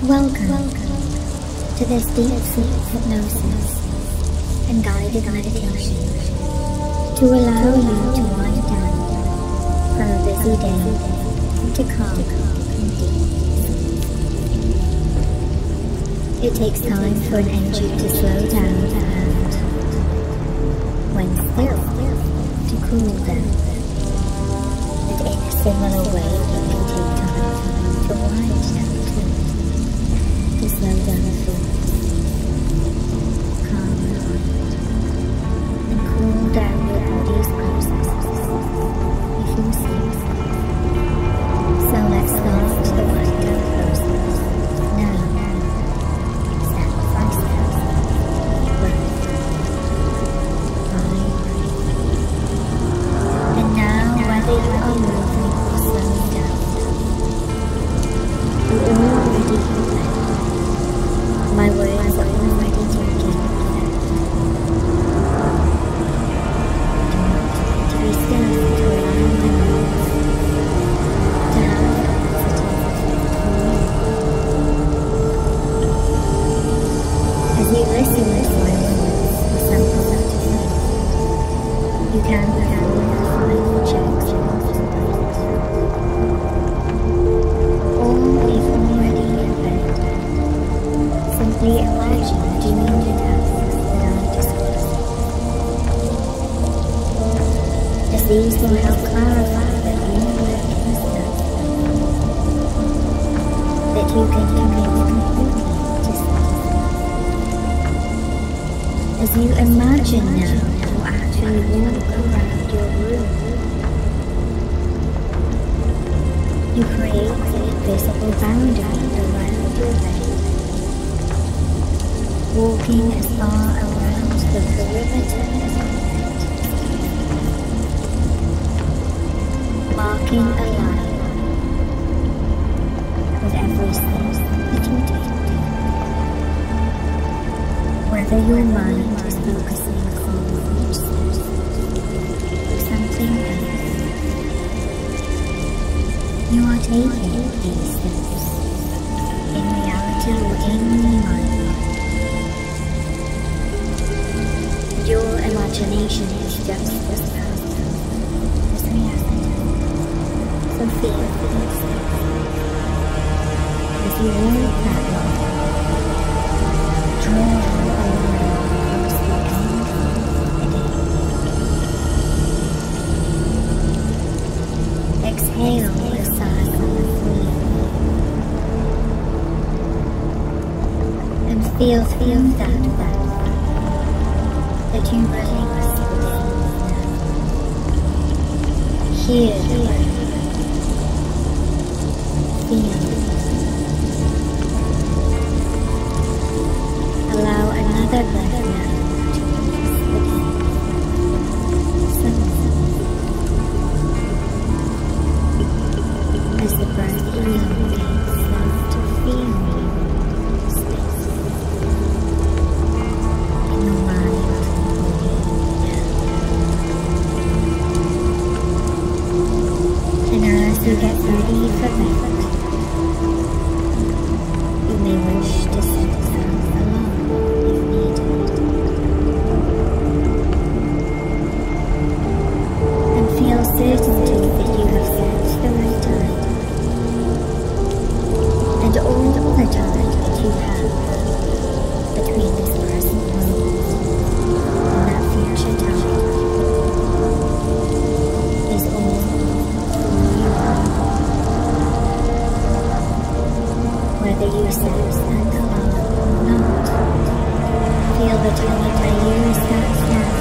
Welcome to this deep sleep hypnosis and guided meditation to allow you to wind down from a busy day to calm and deep. It takes time for an engine to slow down and, when still, to cool down. And in a similar way, it can take time to wind down too. To slow down the thoughts, calm your mind, and cool down your body's processes before sleep. So let's start the wind down process now, step by step, breath, mind. And now, whether you are moving or slowing down, you already feel it. My words are already taking effect. To be still, to allow my words to have a positive effect on you. As you listen to my words with some positive faith, you can perform the final checks and observations. Or if already in bed, simply imagine doing the tasks that I discussed, as these will help clarify that you work is done, that you can commit completely to sleep. As you imagine now you actually walk around your room, you create an invisible boundary around your bed, walking as far around the perimeter as you can, marking a line with every step that you take. Whether your mind is focusing on each step or something else, you are taking these steps in reality or in your mind. Your imagination is just as powerful as reality. So feel these steps as you walk that line. Draw your line across the end of the day. Exhale a sigh of relief and feel that that you release within now. Hear the breath. Feel it. Allow another breath now to release within. As the breath elongates, start to feel space in your mind. And as you get ready for bed, you may wish to set an alarm if needed. And feel certainty that you have set the right time. And all the time that you have between this present moment and that future time is all whether you set an alarm or not, feel the time where you stand now,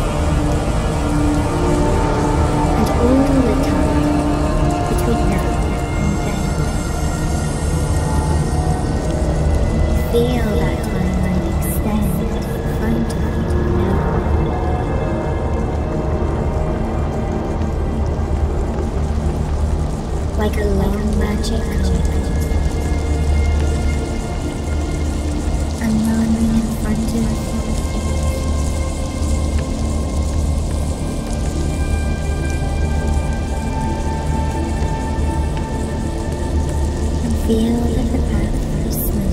and all the time between now and then. Feel that timeline extend in front of you now. Like a long magic carpet, unrolling in front of you. And feel that the path is smooth.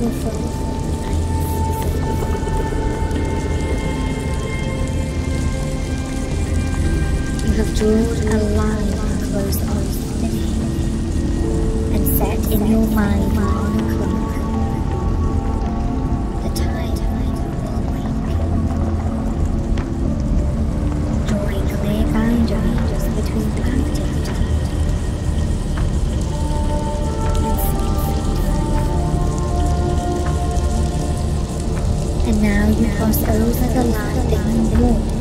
You have drawn a line across the ocean and set in your mind on a clock. The tide will wake, drawing clear boundaries between active time and sleep. And now you cross over the line that you walked.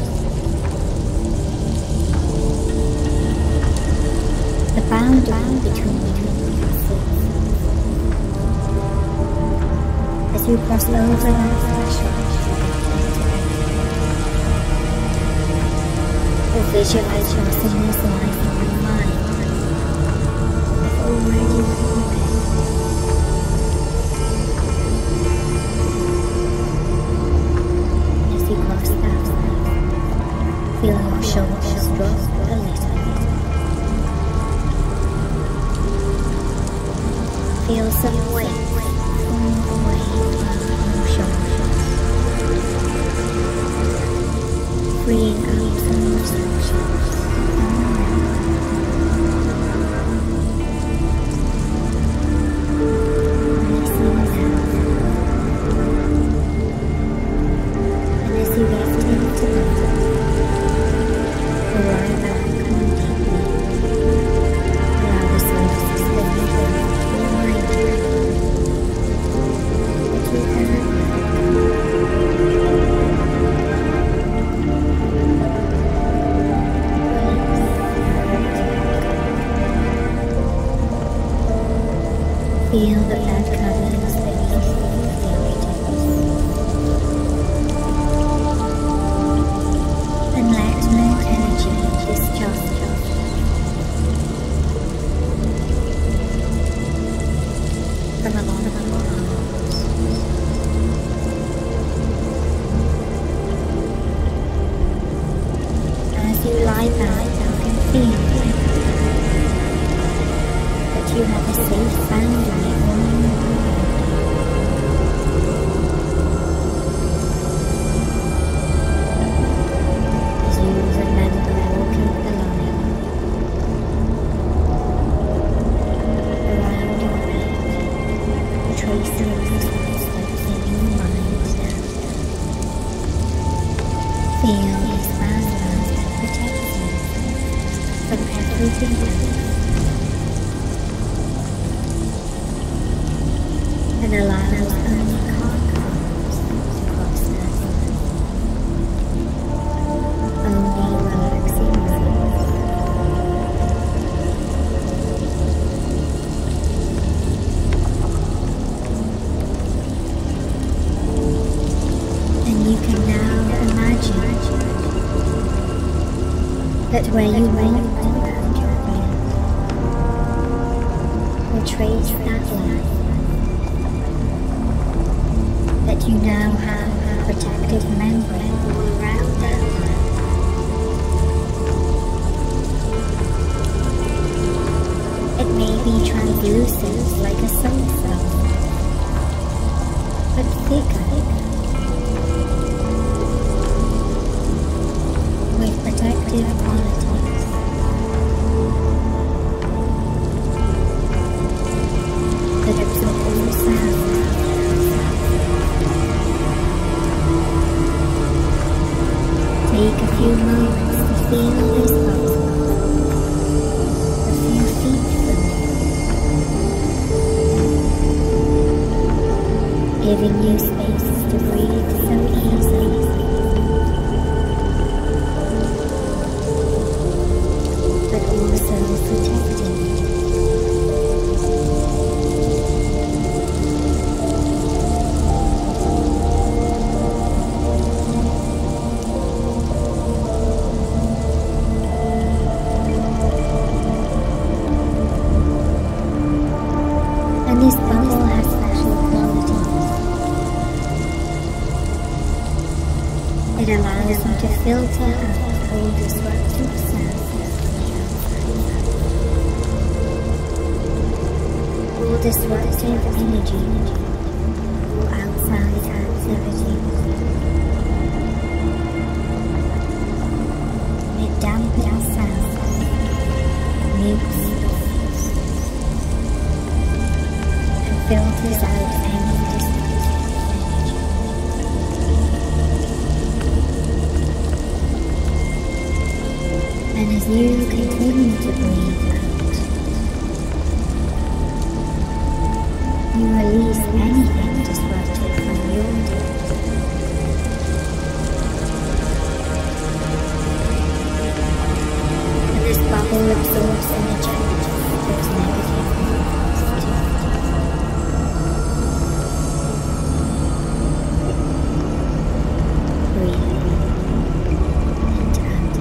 The boundary between you and sleep. As you cross over that threshold, or visualize crossing this line in your mind, I've already prepared. As you cross that line, feel your shoulders drop a little. Feel some weight fall away from your shoulders, freeing up some restrictions. Releasing down. And as you get into the lie back completely, allow the soul to suspend your mind. Feel the bed covers beneath your fingertips, and let more energy discharge from along your arms. As you lie back, you can feel that you have a safe boundary all around. As you remember walking the line around your head, tracing the footsteps in your mind now. Feel these boundaries that protect you from everything else. And allows only calm currents to cross that line. Only relaxing waves. And you can now imagine that where you walked around your head will trace that line. That you now have a protective membrane all around that line. It may be translucent like a sunstone, but thicker, with protective qualities. That absorb all sound. Take a few moments to feel this bubble a few feet from you, giving you space to breathe so easily. But also protecting. This bubble has special qualities. It allows you to filter out all disruptive sounds from the outside, all disruptive energy outside activity. It dampens sound, mutes thoughts, and filters out any destructive energy. And as you continue to breathe out, you release anything disruptive from your day. And this bubble absorbs energy, those negative thoughts too. Breathe in and out.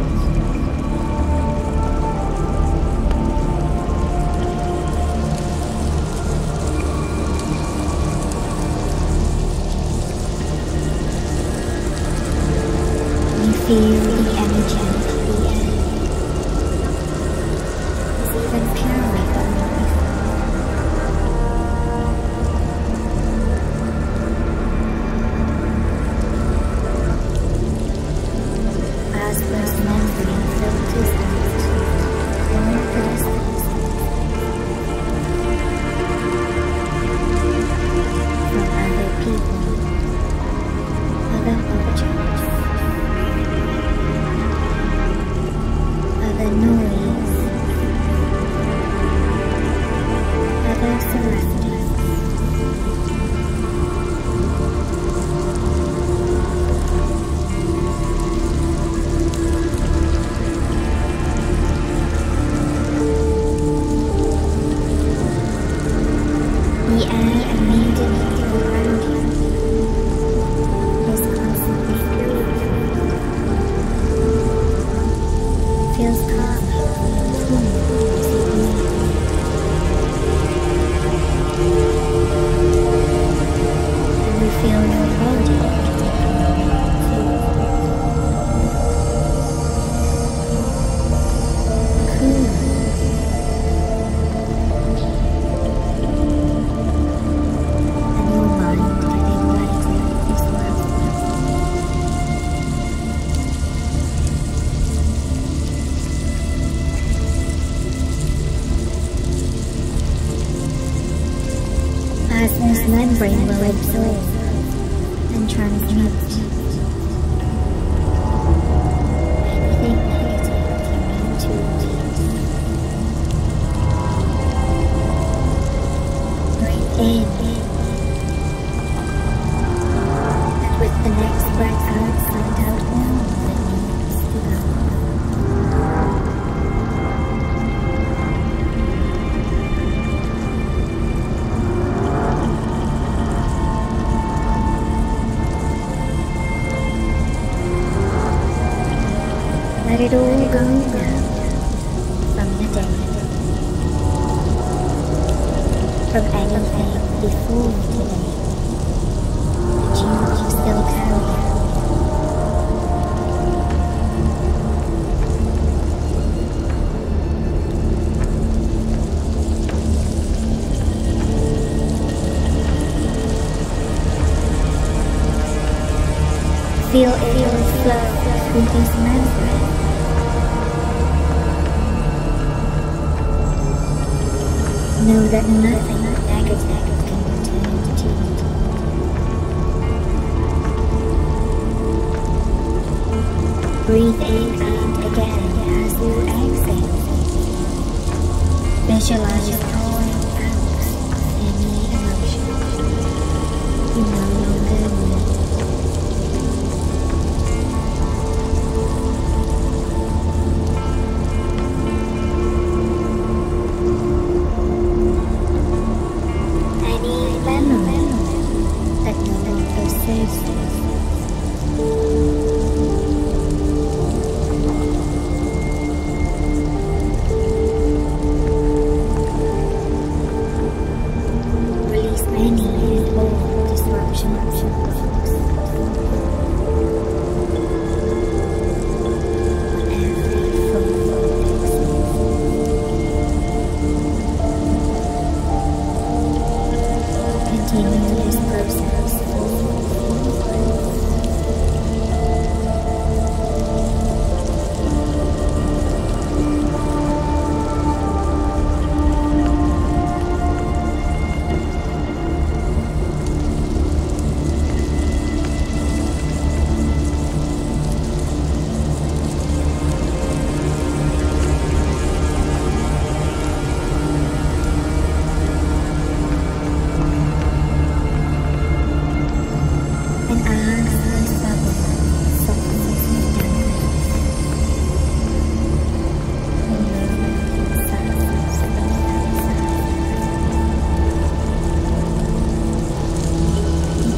You feel the energy of the air. It's even purer than before. As this membrane filters out all the distances from other people, other objects, other noise, other surroundings. The air immediately around you is constantly purified. Feels calm and cool as you breathe. And you feel your body cool. And your mind getting lighter as well. As this membrane will absorb and transmute anything negative you need to release. Breathe in, and with the next breath out, send out all that needs to go. Let it all go now from the day, from anything before today that you still carry. Feel it will flow through this membrane. Know that nothing negative can return to you. Breathe in and again as you exhale. Visualize pouring out any emotion you no longer need. That no longer serves you.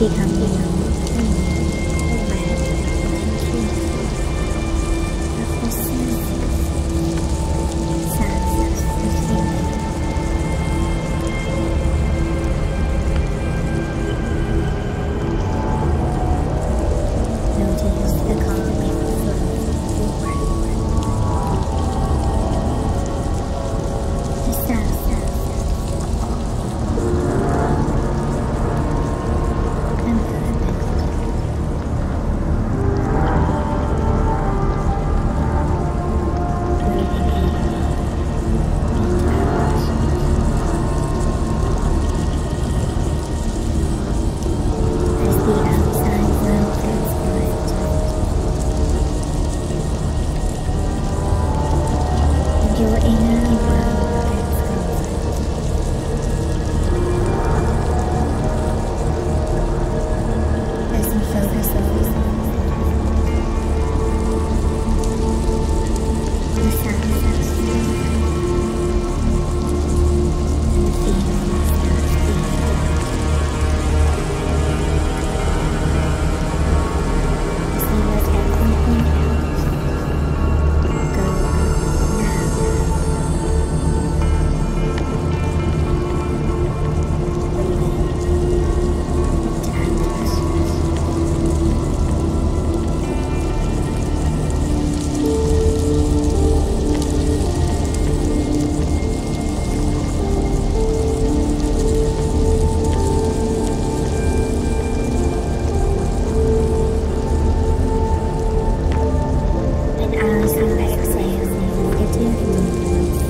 becoming red and cute of the soothing sounds of healing. Notice the calming flow of your breath. The sound your inner world gets comfort. As you focus on the sounds and the feelings that feel. As you let everything else go now. And as you exhale negative movements,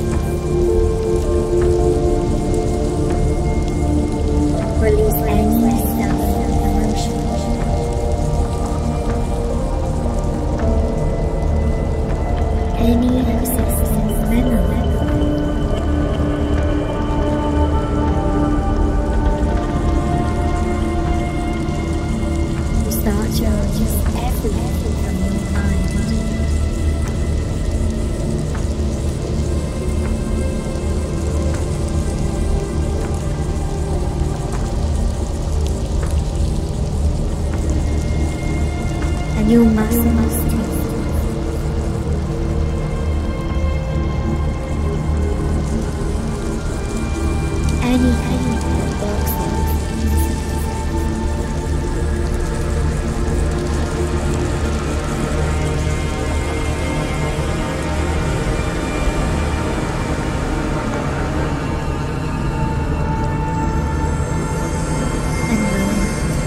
release any self-emotion. Any existing memory. You start to release everything from your mind. And your muscles too. Anything that blocks it. And ruin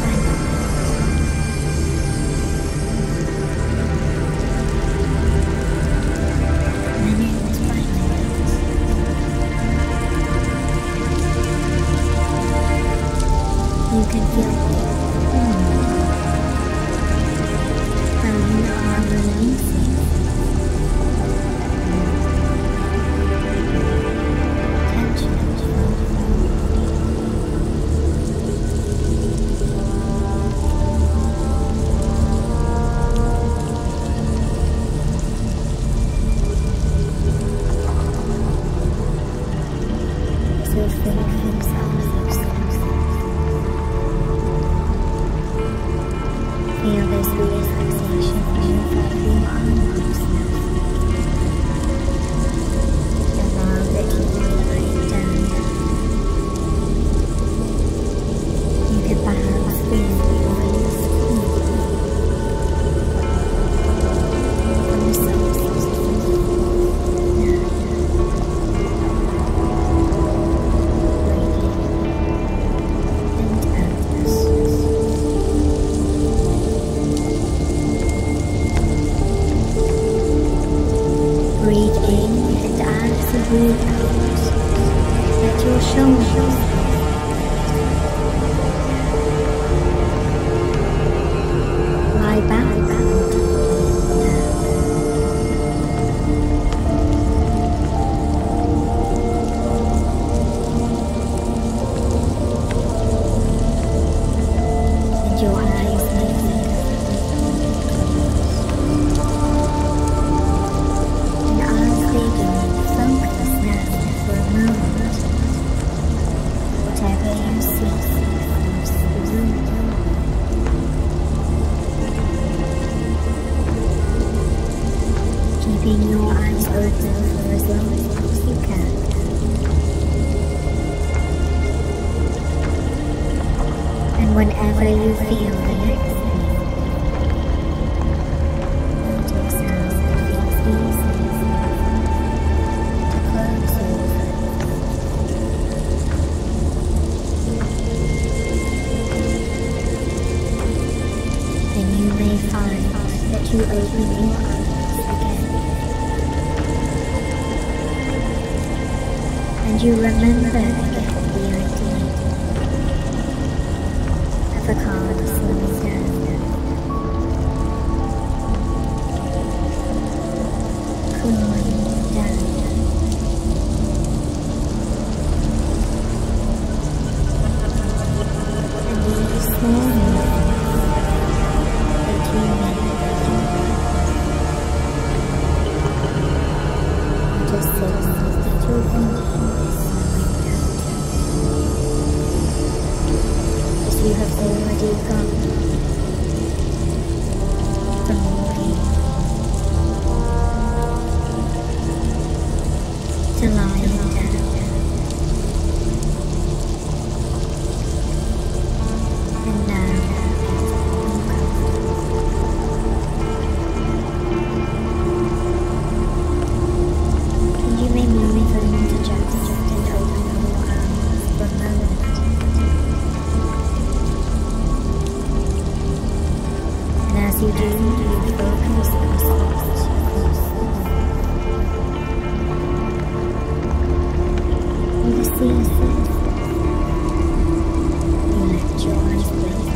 you can feel how you are releasing tension from your body. So free from self-love. Feel this relaxation move through your arms. Allow it to break down. You can perhaps feel the voice from the source of now. Breathing and out. Breathe in and as you breathe out, let your shoulders lie back now. And your eyes may flicker. And as they do, focus now for a moment. Whatever you see across the room. And whenever you feel the next thing, notice how it feels easy to close your eyes. Then you may find that you open your eyes again. And you remember again the idea of a car slowing down, cooling down. And these small movements that you make just signals that your body is slowing down. As you have already gone from morning to lying down, and now and you may move on to just and open your arms for a moment. And as you do, you focus on spots across the room. You see things. You let your eyes blink.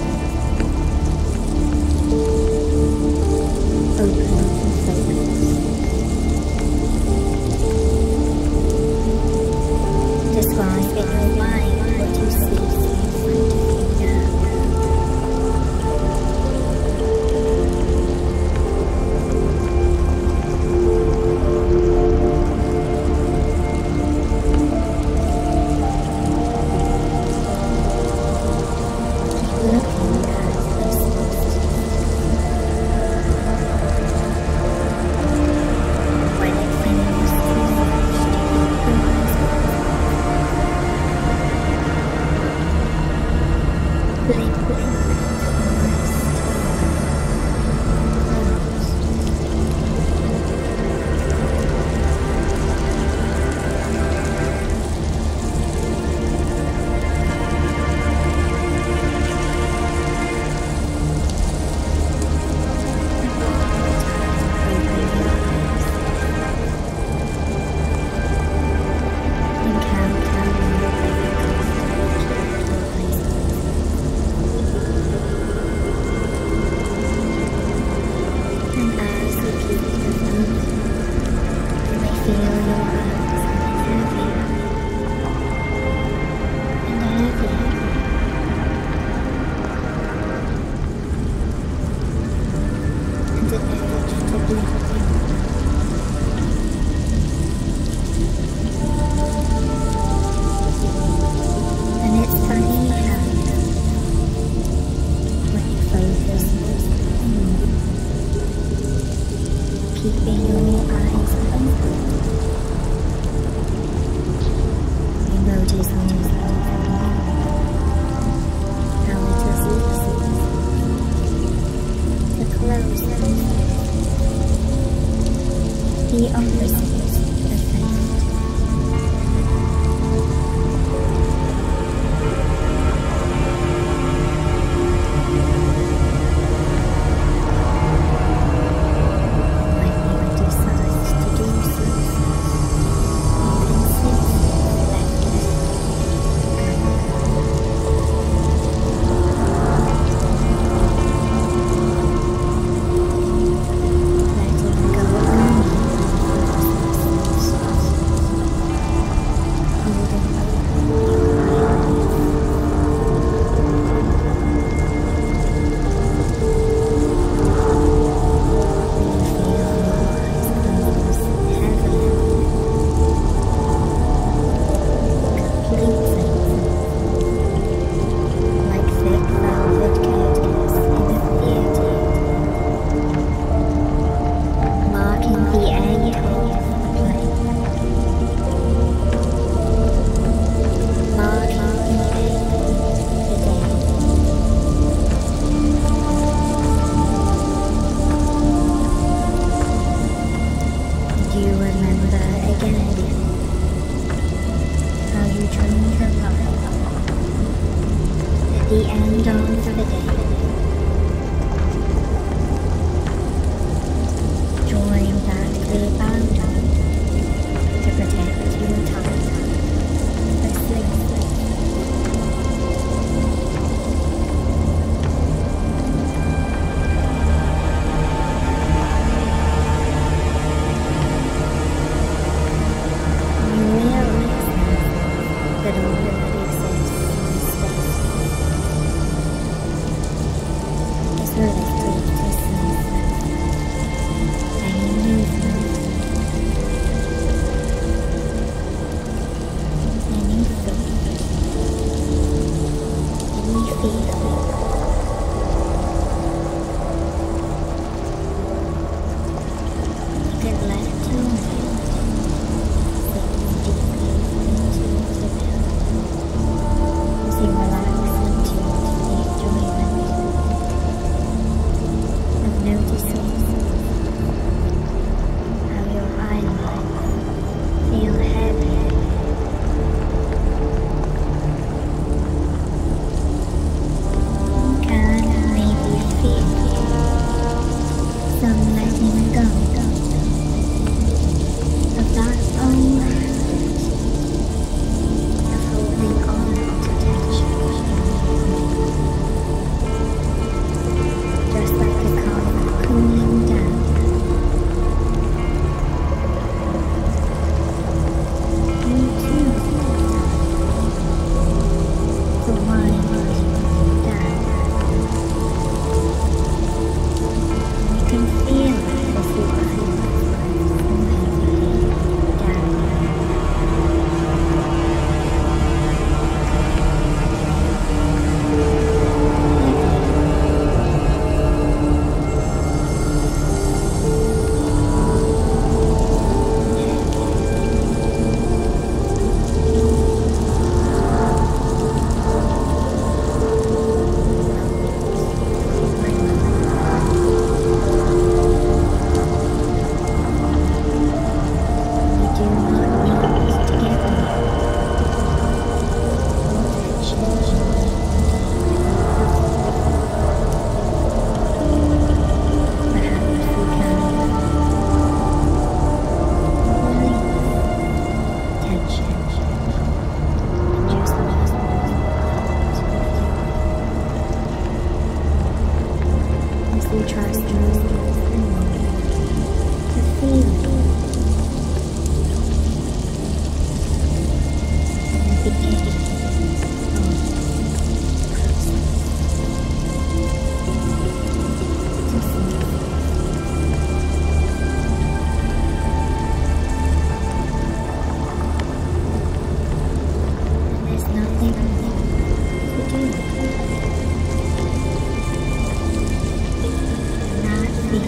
Open and focus. Describe in your mind what you see in front of you now. Looking at this spot. When it feels too much to keep your eyes open, blink and rest. And count how many very comfortable to your eyes. the end of the day. Join that clear boundary to protect your time for sleep. You realize that all that exists in space is related to sleep. Any movement, any thought, any feeling, you can let your mind sink deeply into the will as you relax into the enjoyment of noticing how your eyelids feel heavy. You can maybe feel some letting go of that old habit of holding on to tension. Just like a car cooling down. You too to wind down. You can feel it as your eyelids fall heavily down. You do not need to get rid of tension. Perhaps we can release tension and just move as we trust the feeling and the beginning of the process to sleep. And there's nothing to do. And that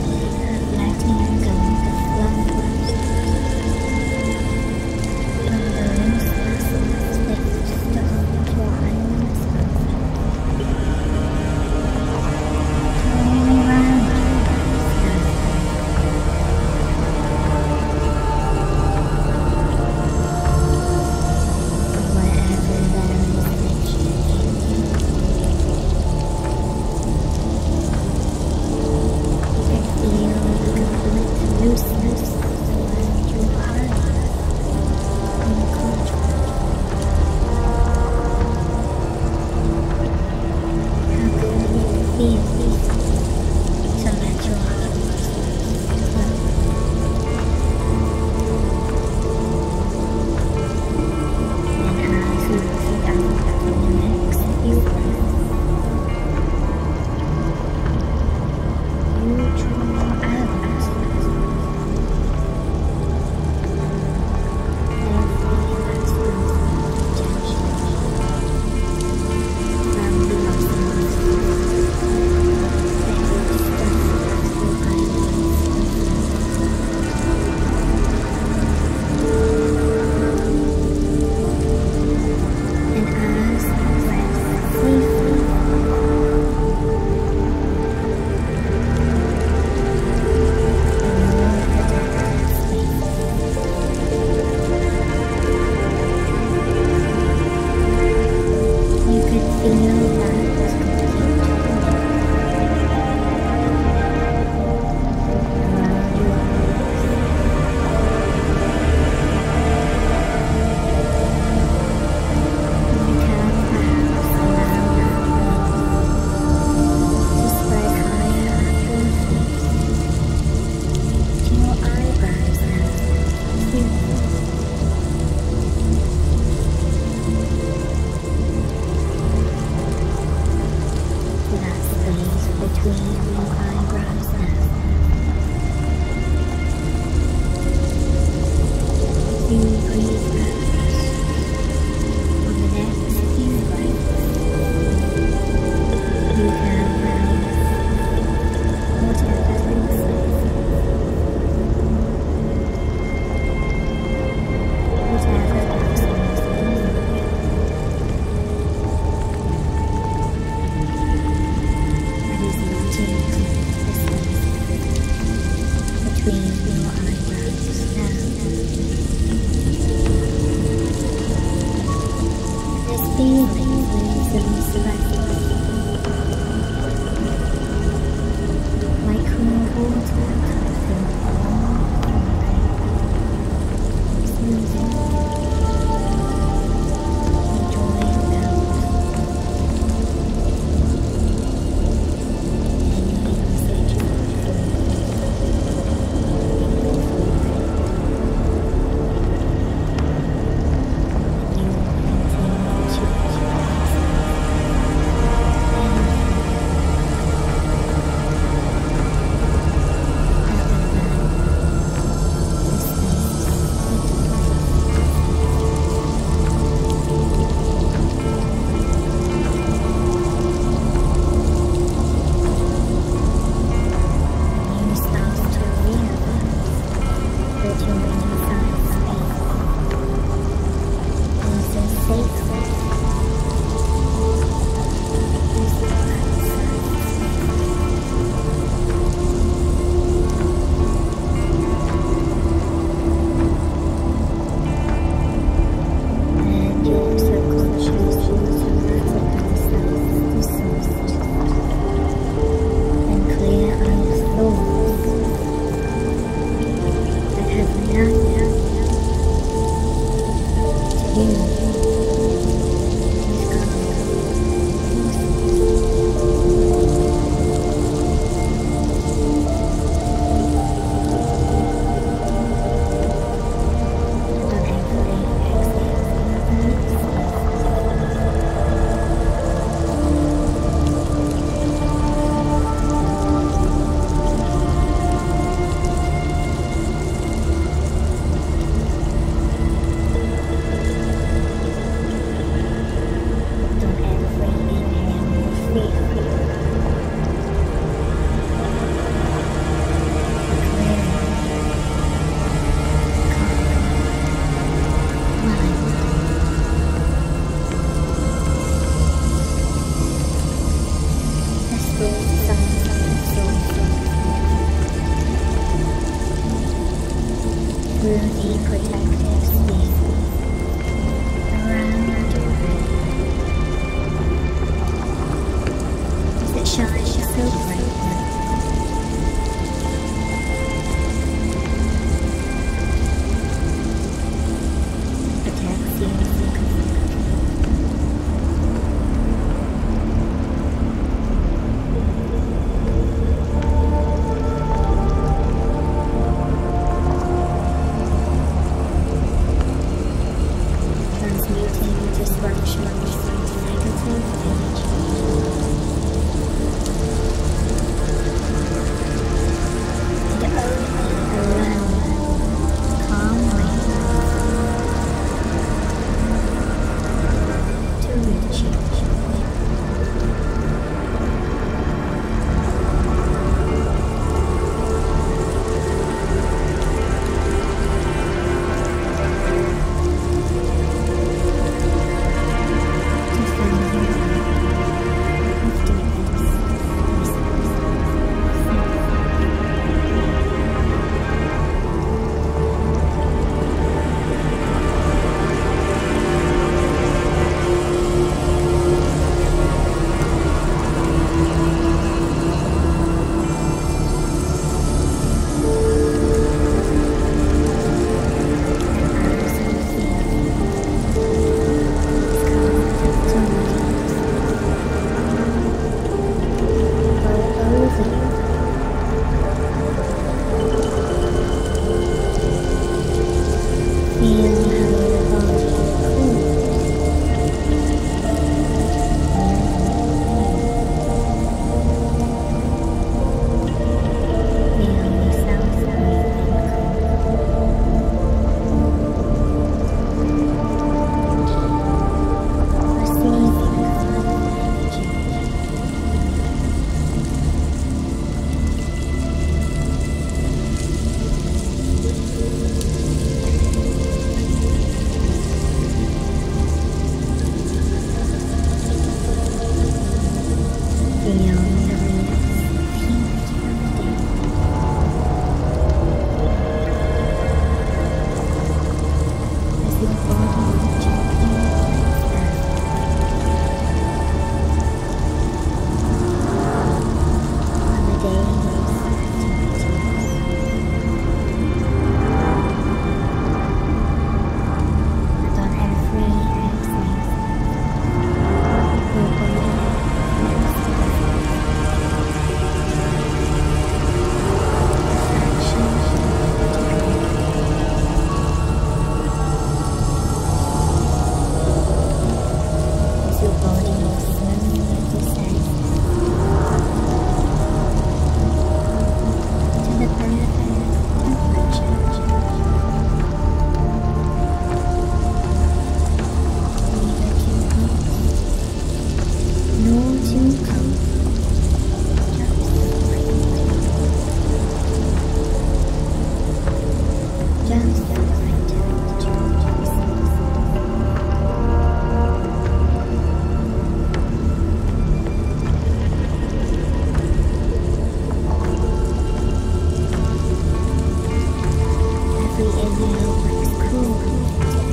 between your eyebrows now. As you breathe out on the next few breaths, you can release whatever thinks whatever patterns that is not in the space between your eyebrows now. This feeling easily selected, like cool water filling all smoothing, drawing out any residual fluid in your forehead. You will continue to visualize you start to realize that your inside space is as sacred as the outside and your subconscious automatically starts to soothe and clear out thoughts that have nothing to do with karmic forces. And on every exhale you release, and on every inhale you feel the clearing, calm mind. As thoughts are absorbed through the protective sphere around your head, that shines so bright now. Protects you. Transmuting disruptions into negative energy. Feel the release of heat from the day. As your body gently lets down. On the day's activities. And on every exhale, your body lets go. Action to go. As your body slowly descends to the perfect temperature. Neither too hot nor too cold. Just the right temperature. Every inhale brings cool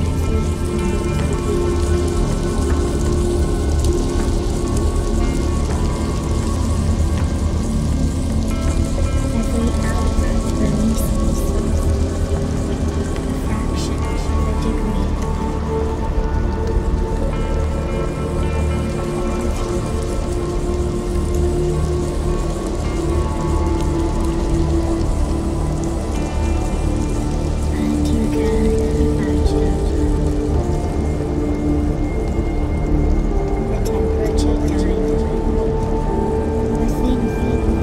every outbreath releases a fraction of a degree. And you can imagine the temperature diamond within you.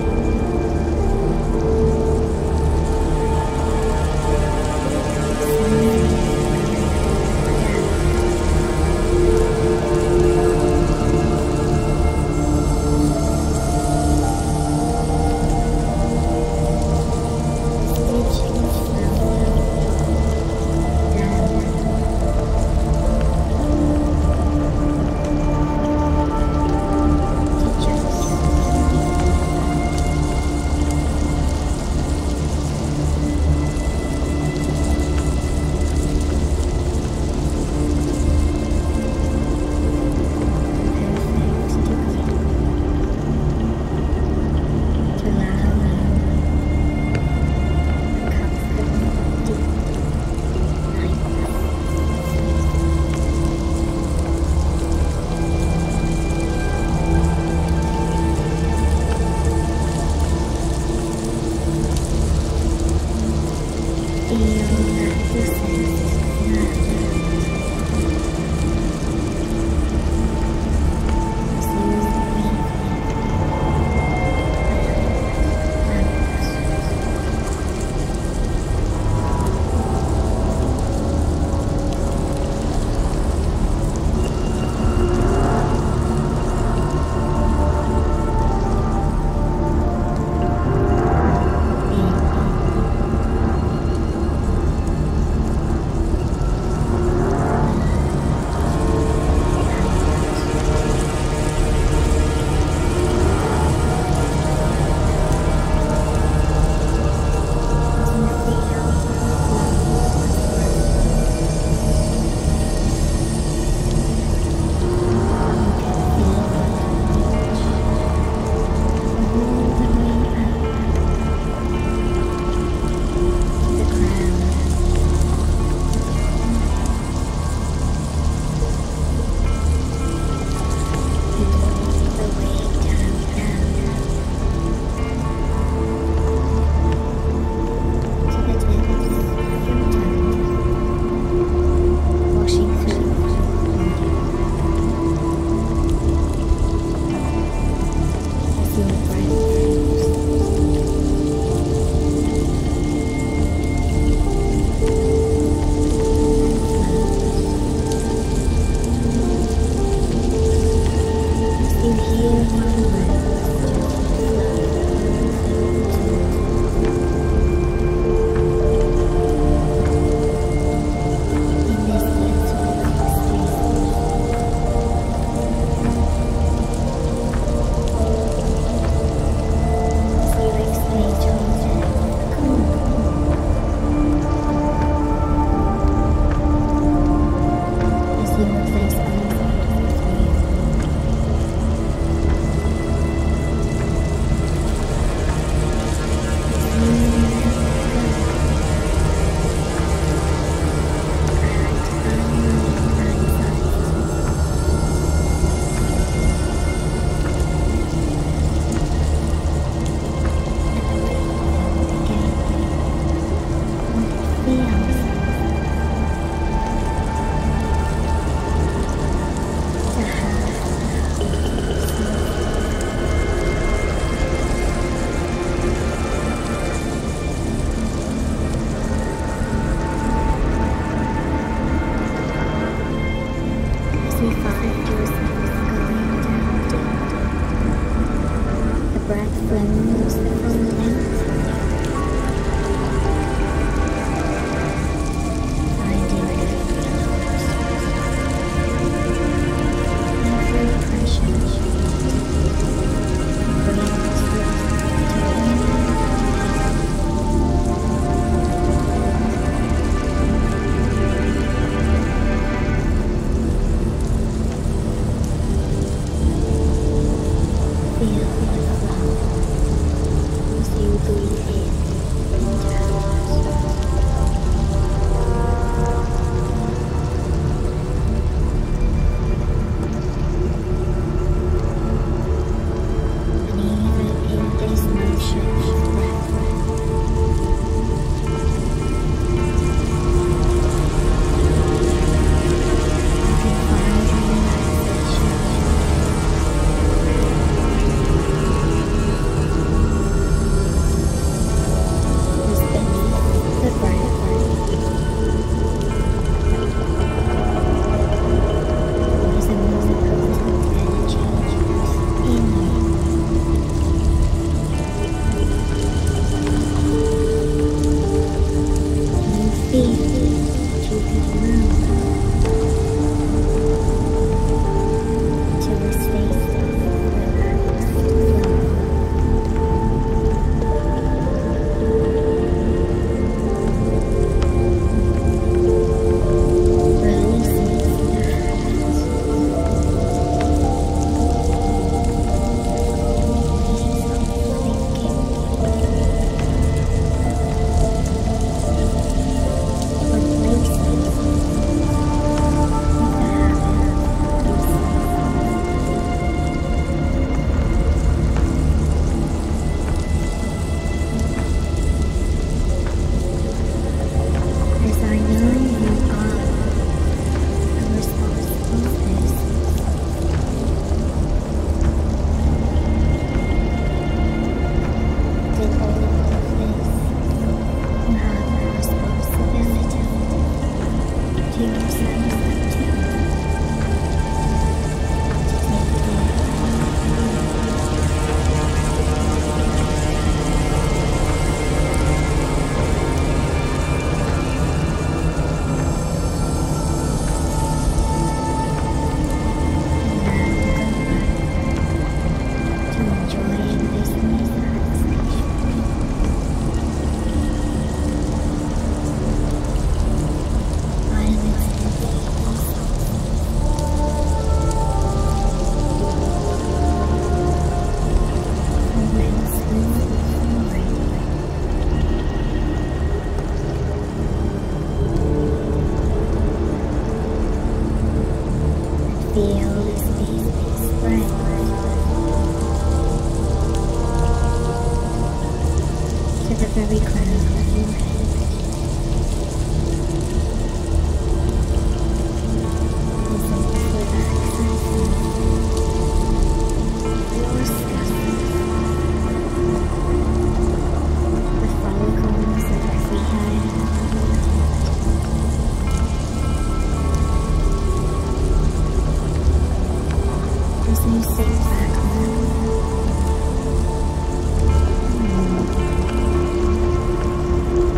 breath flows from length, finding every pressure brings to feel the flow as you breathe in and out. And even in this motion of breath, you can find relaxation. Is beneath the breath. There is a more potent energy in you. You feel that you can move to a state of relaxed flow. Releasing the habits, ways of thinking, replacing with the habit of listening. As I know you are a responsible person, in all of this, you have a responsibility to yourself too, to take care of you. And now go back to enjoying this relaxation. I am extending myself moving smoothly forward. Feel this easy spread to the very crown of your head. Listen to relaxing your scalp, the follicles of every hair. As you sit back now,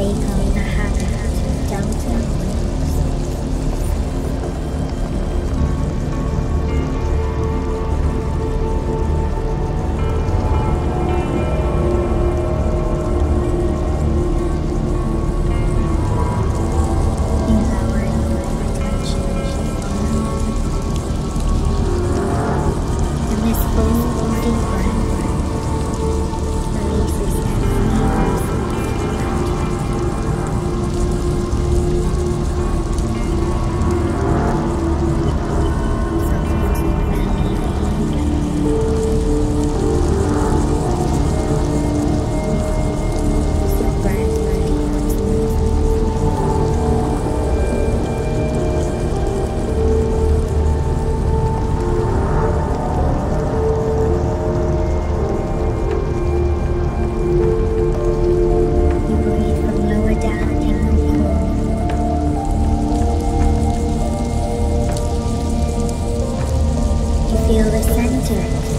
take on the habit of dumping waves. You lower your attention and this full deep breath releases feel the center